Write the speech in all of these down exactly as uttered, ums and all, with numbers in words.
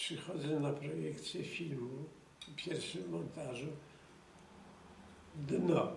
przychodzę na projekcję filmu, w pierwszym montażu, dno.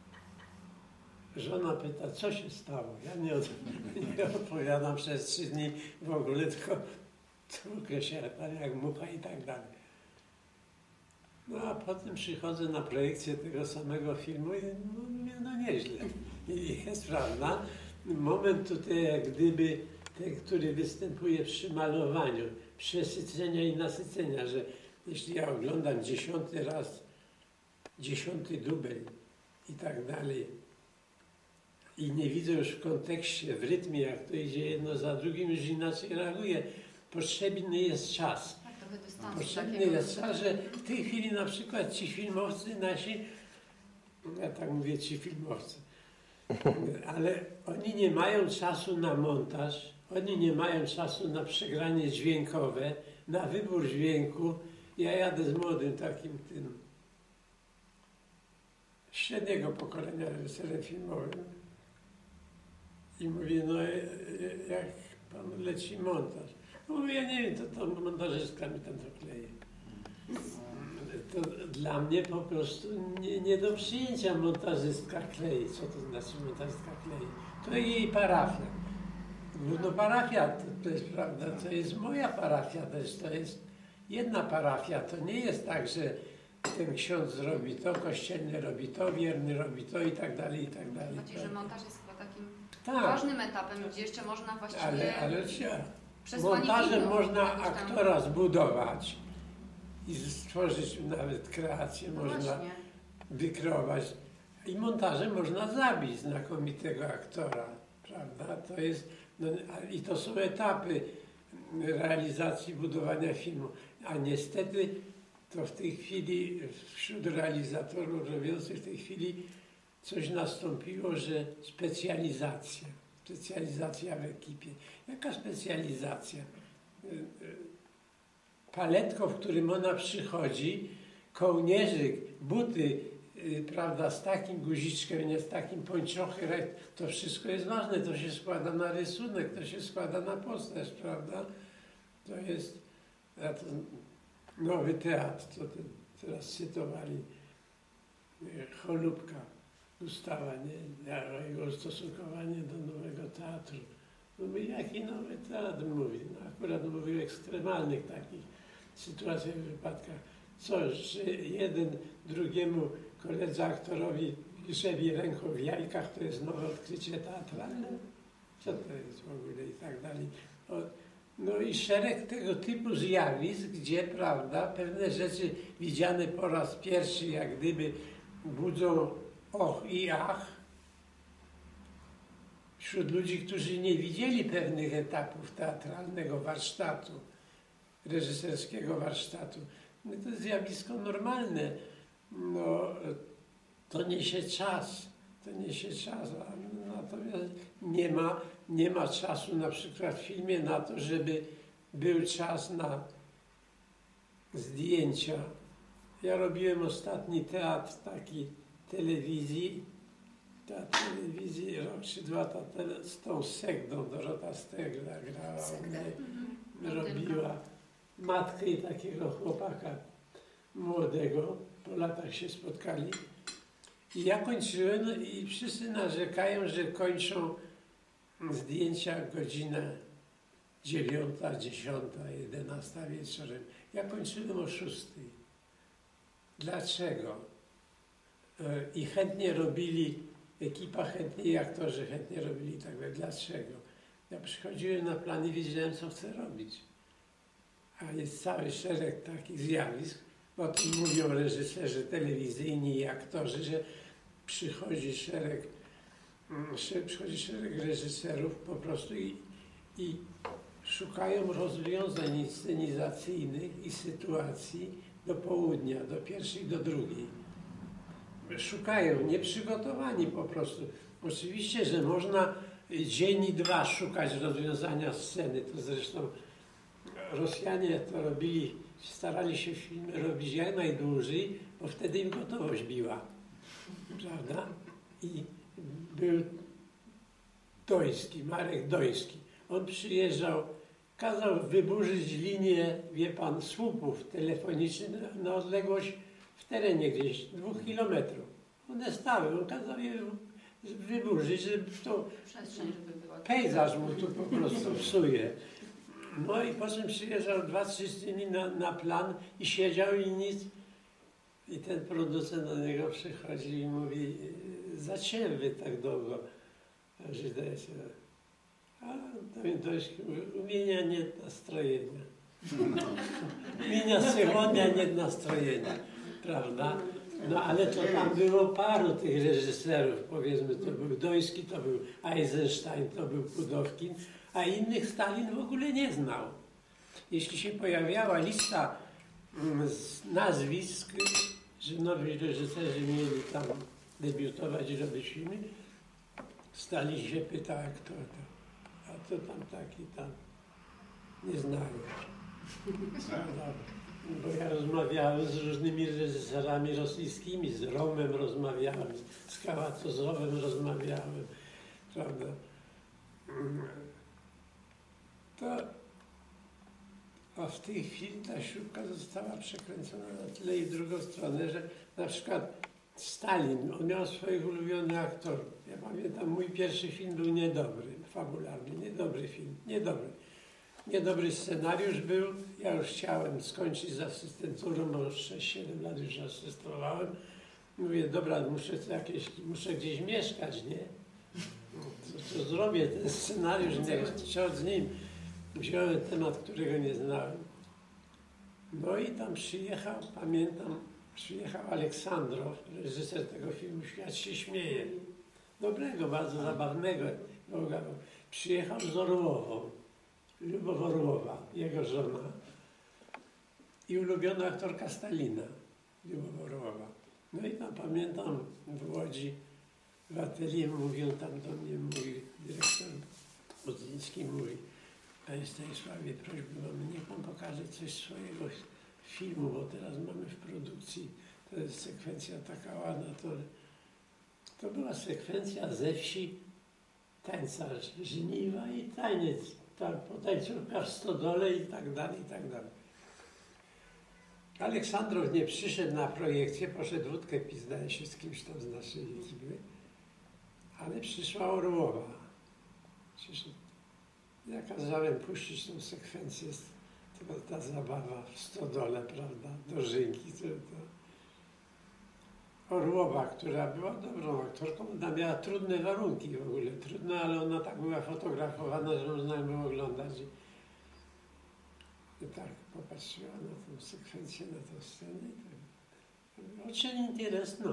Żona pyta, co się stało? Ja nie, od, nie odpowiadam przez trzy dni w ogóle, tylko tłukę się jak mucha i tak dalej. No a potem przychodzę na projekcję tego samego filmu i no, mówię, no nieźle. I jest prawda, moment tutaj jak gdyby ten, który występuje przy malowaniu, przesycenia i nasycenia, że jeśli ja oglądam dziesiąty raz, dziesiąty dubel i tak dalej i nie widzę już w kontekście, w rytmie, jak to idzie jedno za drugim, już inaczej reaguję. Potrzebny jest czas. Potrzebny jest czas, że w tej chwili na przykład ci filmowcy nasi, ja tak mówię ci filmowcy, ale oni nie mają czasu na montaż, oni nie mają czasu na przegranie dźwiękowe, na wybór dźwięku. Ja jadę z młodym takim tym średniego pokolenia reżyserem filmowym i mówię, no jak pan leci montaż? No mówię, ja nie wiem, to tam montażystka mi tam to kleje. To dla mnie po prostu nie, nie do przyjęcia montażystka klei. Co to znaczy montażystka klei? To jej parafia. No parafia to, to jest prawda, to jest moja parafia też, to jest jedna parafia. To nie jest tak, że ten ksiądz robi to, kościelny robi to, wierny robi to i tak dalej, i tak dalej. Chodzi, że montaż jest chyba takim tak, ważnym etapem, gdzie jeszcze można właściwie... Ale, ale montażem można aktora zbudować i stworzyć nawet kreację, no można właśnie wykreować. I montażem można zabić znakomitego aktora, prawda? To jest, no, i to są etapy realizacji, budowania filmu. A niestety to w tej chwili wśród realizatorów robiących w tej chwili coś nastąpiło, że specjalizacja. Specjalizacja w ekipie. Jaka specjalizacja? Paletko, w którym ona przychodzi, kołnierzyk, buty, prawda, z takim guziczkiem, nie z takim pończochem, to wszystko jest ważne, to się składa na rysunek, to się składa na postać, prawda? To jest to nowy teatr, co teraz cytowali, Cholubka Gustawa, nie? Jego ustosunkowanie do nowego teatru. No my jaki nowy teatr mówi? No akurat mówi o ekstremalnych takich sytuacjach, wypadkach. Co, że jeden drugiemu koledze aktorowi grzebi ręką w jajkach, to jest nowe odkrycie teatralne? Co to jest w ogóle i tak dalej. O, no i szereg tego typu zjawisk, gdzie, prawda, pewne rzeczy widziane po raz pierwszy, jak gdyby budzą och i ach wśród ludzi, którzy nie widzieli pewnych etapów teatralnego warsztatu, reżyserskiego warsztatu. No to jest zjawisko normalne. No, to niesie czas, to niesie czas, natomiast nie ma, nie ma czasu na przykład w filmie na to, żeby był czas na zdjęcia. Ja robiłem ostatni teatr taki telewizji, teatr telewizji rok czy dwa ta tele, z tą Segdą, Dorota Stegla grała, mnie, robiła matkę i takiego chłopaka młodego, po latach się spotkali. I ja kończyłem, no i wszyscy narzekają, że kończą zdjęcia godzinę dziewiąta, dziesiąta, jedenasta wieczorem. Ja kończyłem o szóstej. Dlaczego? I chętnie robili, ekipa chętnie i aktorzy chętnie robili tak dalej. Dlaczego? Ja przychodziłem na plan i wiedziałem, co chcę robić. A jest cały szereg takich zjawisk, o tym mówią reżyserzy telewizyjni i aktorzy, że przychodzi szereg, przychodzi szereg reżyserów po prostu i, i szukają rozwiązań inscenizacyjnych i sytuacji do południa, do pierwszej, do drugiej. Szukają, nieprzygotowani po prostu. Oczywiście, że można dzień i dwa szukać rozwiązania sceny, to zresztą Rosjanie to robili, starali się filmy robić jak najdłużej, bo wtedy im gotowość biła, prawda? I był Doński, Marek Doński. On przyjeżdżał kazał wyburzyć linię, wie pan, słupów telefonicznych na odległość w terenie gdzieś dwóch kilometrów. One stały, on kazał je wyburzyć, żeby to Przestrzeń, żeby była. pejzaż mu tu po prostu psuje. No i potem przyjeżdżał dwa, trzy dni na, na plan i siedział i nic. I ten producent do niego przychodzi i mówi, zacięły wy tak długo, że dajecie. A to, to jest umienia, nie nastrojenia. Umienia psychodnia, nie nastrojenia, prawda? No ale to tam było paru tych reżyserów, powiedzmy, to był Doński, to był Eisenstein, to był Pudowkin, a innych Stalin w ogóle nie znał. Jeśli się pojawiała lista z nazwisk, że nowi reżyserzy mieli tam debiutować i robić filmy, Stalin się pytał, jak to, to, a to tam taki tam, nie znają. Bo ja rozmawiałem z różnymi reżyserami rosyjskimi, z Romem rozmawiałem, z Kałatozowem rozmawiałem, prawda. To, a w tej chwili ta śrubka została przekręcona na tyle i w drugą stronę, że na przykład Stalin, on miał swoich ulubionych aktorów. Ja pamiętam, mój pierwszy film był niedobry, fabularny, niedobry film, niedobry. Niedobry scenariusz był, ja już chciałem skończyć z asystenturą, bo sześć siedem lat już asystowałem. Mówię, dobra, muszę, jakieś, muszę gdzieś mieszkać, nie? Co, co zrobię, ten scenariusz, nie, co z nim. Wziąłem temat, którego nie znałem. No i tam przyjechał, pamiętam, przyjechał Aleksandrow, reżyser tego filmu Świat się śmieje. Dobrego, bardzo zabawnego. Przyjechał z Orłową. Lubow Orłowa, jego żona i ulubiona aktorka Stalina, Lubow Orłowa. No i tam pamiętam w Łodzi, w atelier mówią tam do mnie mój dyrektor Budzyński, mówi, panie Stanisławie, prośbę mamy, niech pan pokaże coś swojego filmu, bo teraz mamy w produkcji, to jest sekwencja taka ładna, to, to była sekwencja ze wsi, tańca żniwa i taniec. Tak, potańcówka w stodole i tak dalej, i tak dalej. Aleksandrow nie przyszedł na projekcję, poszedł wódkę pić, zdaje się, z kimś tam z naszej izby, ale przyszła Orłowa. Przyszedł. Ja kazałem puścić tą sekwencję, to ta zabawa w stodole, prawda, dożynki. To, to. Orłowa, która była dobrą aktorką, ona miała trudne warunki w ogóle, trudne, ale ona tak była fotografowana, że można ją było oglądać. I tak popatrzyła na tę sekwencję, na tę scenę i tak. Очень interesno.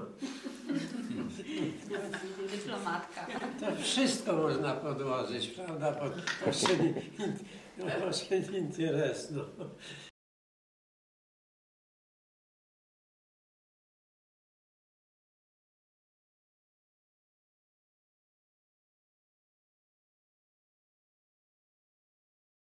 Dyplomatka. To wszystko można podłożyć, prawda, pod очень interesno.